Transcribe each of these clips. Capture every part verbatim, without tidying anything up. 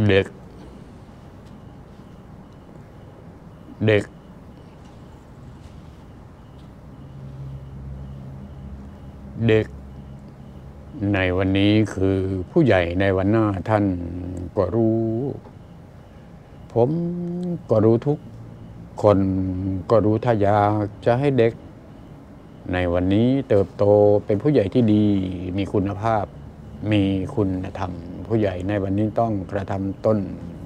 เด็กเด็กเด็กในวันนี้คือผู้ใหญ่ในวันหน้าท่านก็รู้ผมก็รู้ทุกคนก็รู้ถ้าอยากจะให้เด็กในวันนี้เติบโตเป็นผู้ใหญ่ที่ดีมีคุณภาพมีคุณธรรมผู้ใหญ่ในวันนี้ต้องกระทำตน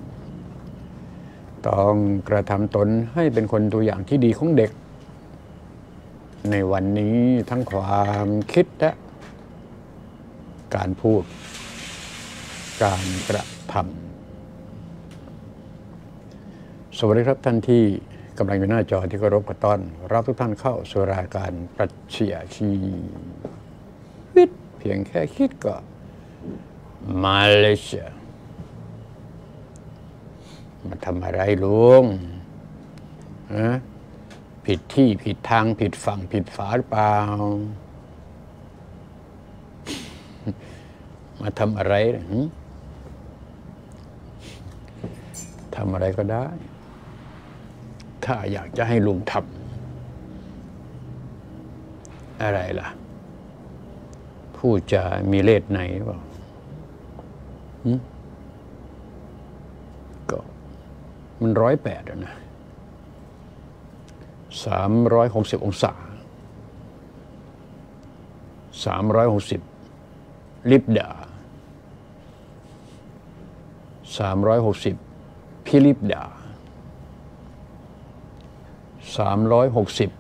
ต้องกระทำตนให้เป็นคนตัวอย่างที่ดีของเด็กในวันนี้ทั้งความคิดและการพูดการกระทำสวัสดีครับท่านที่กำลังอยู่หน้าจอที่เคารพกระต้อนรับทุกท่านเข้าสู่รายการปรัชญาชีวิตเพียงแค่คิดก็มาเลเซียมาทำอะไรลุงนะผิดที่ผิดทางผิดฝั่งผิดฝาหรือเปล่ามาทำอะไรทำอะไรก็ได้ถ้าอยากจะให้ลุงทำอะไรล่ะผู้จะมีเลขไหนเปล่าก็มันร้อยแปดนะสามร้อยหกสิบองศาสามร้อยหกสิบลิบดาสามร้อยหกสิบพิลิบดาสามร้อยหกสิบ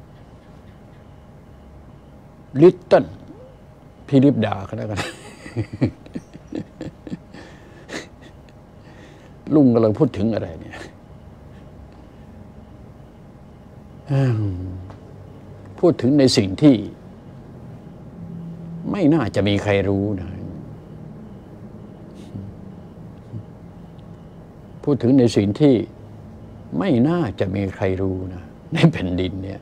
ลิตเติ้ลพิลิบดาก็แล้วกันลุงกำลังพูดถึงอะไรเนี่ยพูดถึงในสิ่งที่ไม่น่าจะมีใครรู้นะพูดถึงในสิ่งที่ไม่น่าจะมีใครรู้นะในแผ่นดินเนี่ย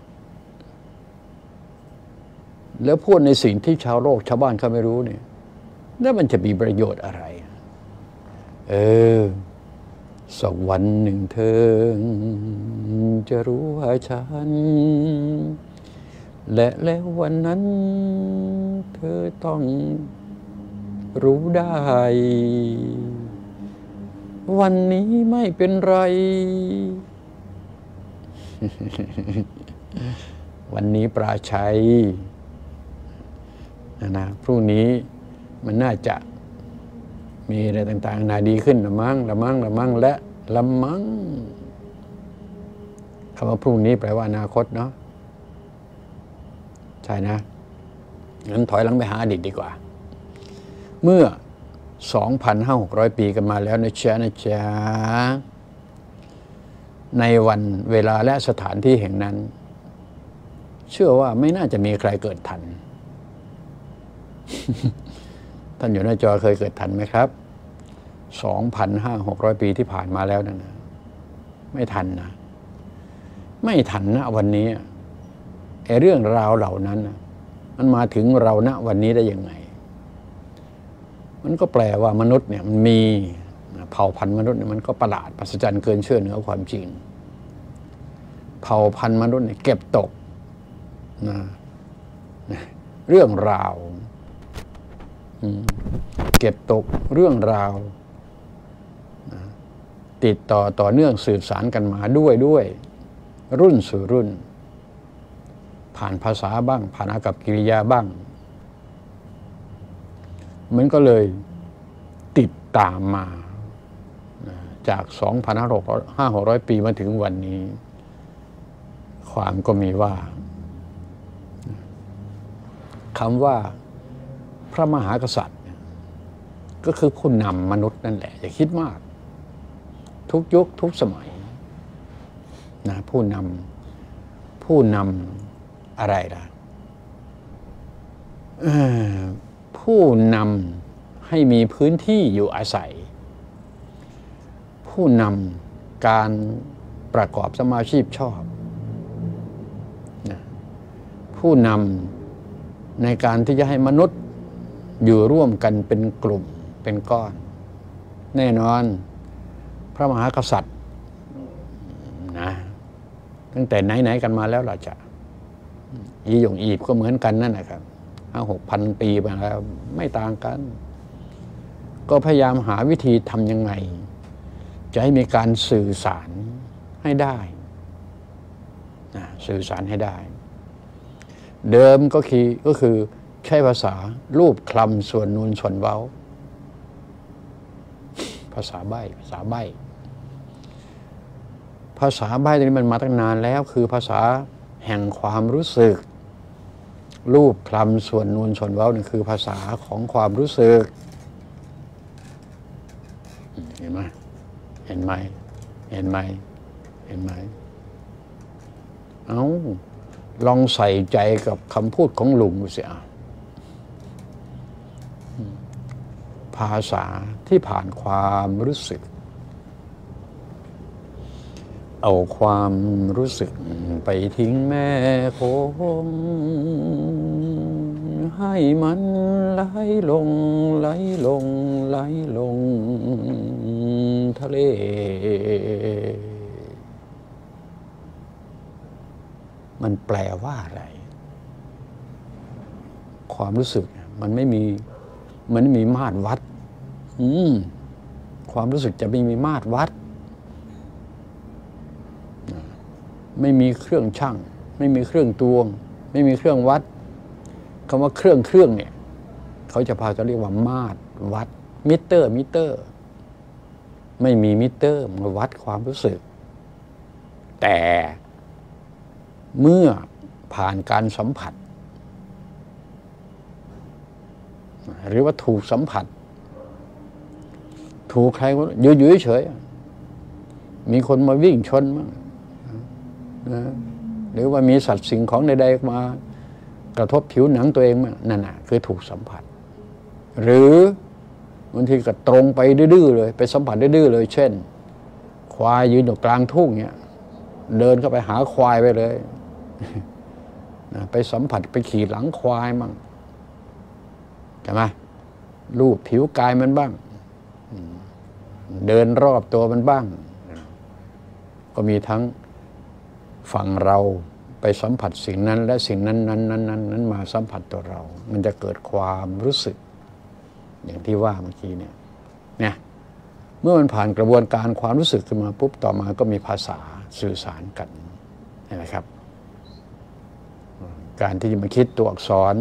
แล้วพูดในสิ่งที่ชาวโลกชาวบ้านเขาไม่รู้เนี่ยแล้วมันจะมีประโยชน์อะไรเออสักวันหนึ่งเธอจะรู้ว่าฉันและแล้ววันนั้นเธอต้องรู้ได้วันนี้ไม่เป็นไรวันนี้ปราชัยนะนะพรุ่งนี้มันน่าจะมีอะไรต่างๆน่าดีขึ้นละมั้งละมั้งละมั้งและละมั้งคำว่าพรุ่งนี้แปลว่าอนาคตเนาะใช่นะงั้นถอยหลังไปหาอดีตดีกว่าเมื่อ สองพันห้าร้อย หกร้อย ปีกันมาแล้วนะจ๊ะนะจ๊ะในวันเวลาและสถานที่แห่งนั้นเชื่อว่าไม่น่าจะมีใครเกิดทัน ท่านอยู่หน้าจอเคยเกิดทันไหมครับ สองพันห้าร้อย หกร้อย ปีที่ผ่านมาแล้วนั่นนะไม่ทันนะไม่ทันนะวันนี้ไอ้เรื่องราวเหล่านั้นนะมันมาถึงเราณวันนี้ได้ยังไงมันก็แปลว่ามนุษย์เนี่ยมันมีเผ่าพันธุ์มนุษย์เนี่ยมันก็ประหลาดประจันเกินเชื่อเหนือความจริงเผ่าพันธุ์มนุษย์เนี่ยเก็บตกนะเรื่องราวเก็บตกเรื่องราวติดต่อต่อเนื่องสืบสารกันมาด้วยด้วยรุ่นสู่รุ่นผ่านภาษาบ้างผ่านอากัปกิริยาบ้างมันก็เลยติดตามมาจาก สองพันห้าร้อย หกร้อย ปีมาถึงวันนี้ความก็มีว่าคำว่าพระมหากษัตริย์ก็คือผู้นำมนุษย์นั่นแหละอย่าคิดมากทุกยุคทุกสมัยนะผู้นำผู้นำอะไรล่ะผู้นำให้มีพื้นที่อยู่อาศัยผู้นำการประกอบสมาชีพชอบนะผู้นำในการที่จะให้มนุษย์อยู่ร่วมกันเป็นกลุ่มเป็นก้อนแน่นอนพระมหากษัตริย์นะตั้งแต่ไหนๆกันมาแล้วเราจะอีหยงอีบก็เหมือนกันนั่นนะครับห้าหกพันปีมาแล้วไม่ต่างกันก็พยายามหาวิธีทำยังไงจะให้มีการสื่อสารให้ได้นะสื่อสารให้ได้เดิมก็คือก็คือใช้ภาษารูปคลำส่วนนูนส่วนเว้าภาษาใบ้ภาษาใบ้ภาษาใบ้ตัวนี้มันมาตั้งนานแล้วคือภาษาแห่งความรู้สึกรูปคลำส่วนนูนส่วนเว้านี่คือภาษาของความรู้สึกเห็นไหมเห็นไหมเห็นไหมเห็นไหมเอาลองใส่ใจกับคำพูดของลุงดูสิอ่ะภาษาที่ผ่านความรู้สึกเอาความรู้สึกไปทิ้งแม่คงให้มันไหลลงไหลลงไหลลงทะเลมันแปลว่าอะไรความรู้สึกมันไม่มีมันไม่มีมาตรวัดอืมความรู้สึกจะไม่มีมาตรวัดไม่มีเครื่องชั่งไม่มีเครื่องตวงไม่มีเครื่องวัดคำว่าเครื่องเครื่องเนี่ยเขาจะพากันเรียกว่ามาตรวัดมิเตอร์มิเตอร์ไม่มีมิเตอร์มาวัดความรู้สึกแต่เมื่อผ่านการสัมผัสหรือว่าถูกสัมผัสถูกใครก็อยู่ๆเฉยๆมีคนมาวิ่งชนมั้งนะหรือว่ามีสัตว์สิ่งของใดๆมากระทบผิวหนังตัวเองมั้งนั่นน่ะคือถูกสัมผัสหรือบางทีก็ตรงไปดื้อๆเลยไปสัมผัสดื้อๆเลยเช่นควายยืนอยู่กลางทุ่งเนี่ยเดินเข้าไปหาควายไปเลยนะไปสัมผัสไปขี่หลังควายมั่งใช่ไหมรูปผิวกายมันบ้างเดินรอบตัวมันบ้างก็มีทั้งฝั่งเราไปสัมผัสสิ่งนั้นและสิ่งนั้นนั้นนั้นนั้นนั้นมาสัมผัสตัวเรามันจะเกิดความรู้สึกอย่างที่ว่าเมื่อกี้เนี่ยเนี่ยเมื่อมันผ่านกระบวนการความรู้สึกขึ้นมาปุ๊บต่อมาก็มีภาษาสื่อสารกันนะครับการที่จะมาคิดตัวอักษร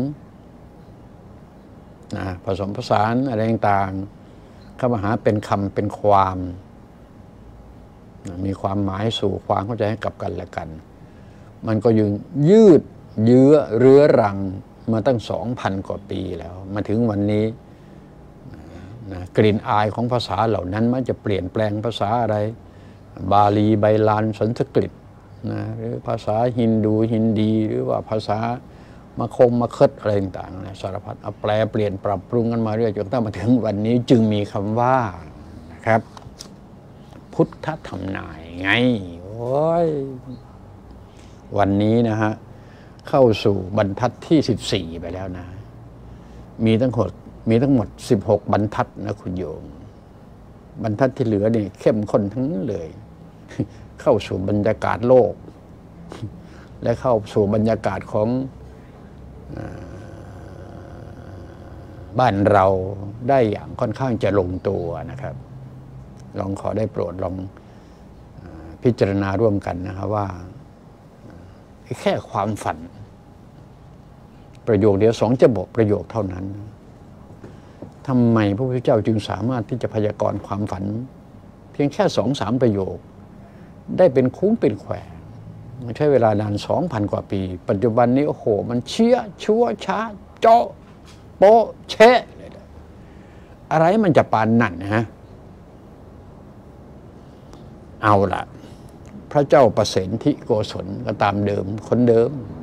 นะผสมผสานอะไรต่างๆเข้ามาหาเป็นคำเป็นความนะมีความหมายสู่ความเข้าใจให้กับกันและกันมันก็ยืนยืดเยื้อเรื้อรังมาตั้งสองพันกว่าปีแล้วมาถึงวันนี้นะกลิ่นอายของภาษาเหล่านั้นมันจะเปลี่ยนแปลงภาษาอะไรบาลีไบาลานสันสกฤตนะหรือภาษาฮินดูฮินดีหรือว่าภาษามาคงมาคดอะไรต่างๆนะสารพัดเอาแปลเปลี่ยนปรับปรุงกันมาเรื่อยจนกระทั่งมาถึงวันนี้จึงมีคำว่านะครับพุทธธรรมนายไงโอ้ยวันนี้นะฮะเข้าสู่บรรทัดที่สิบสี่ไปแล้วนะมีทั้งหมดมีทั้งหมดสิบหกบรรทัดนะคุณโยมบรรทัดที่เหลือนี่เข้มข้นทั้งนั้นเลยเข้าสู่บรรยากาศโลกและเข้าสู่บรรยากาศของบ้านเราได้อย่างค่อนข้างจะลงตัวนะครับลองขอได้โปรดลองพิจารณาร่วมกันนะครับว่าแค่ความฝันประโยคเดียวสองจะบอกประโยคเท่านั้นทำไมพระพุทธเจ้าจึงสามารถที่จะพยากรณ์ความฝันเพียงแค่สองสามประโยคได้เป็นคุ้งเป็นแขวใช้เวลานานสองพันกว่าปีปัจจุบันนี้โอ้โหมันเชี่ยชั่วช้าเจาะโปะเชะอะไรมันจะปานนั่นนะฮะเอาล่ะพระเจ้าประเสนทิโกศลก็ตามเดิมคนเดิม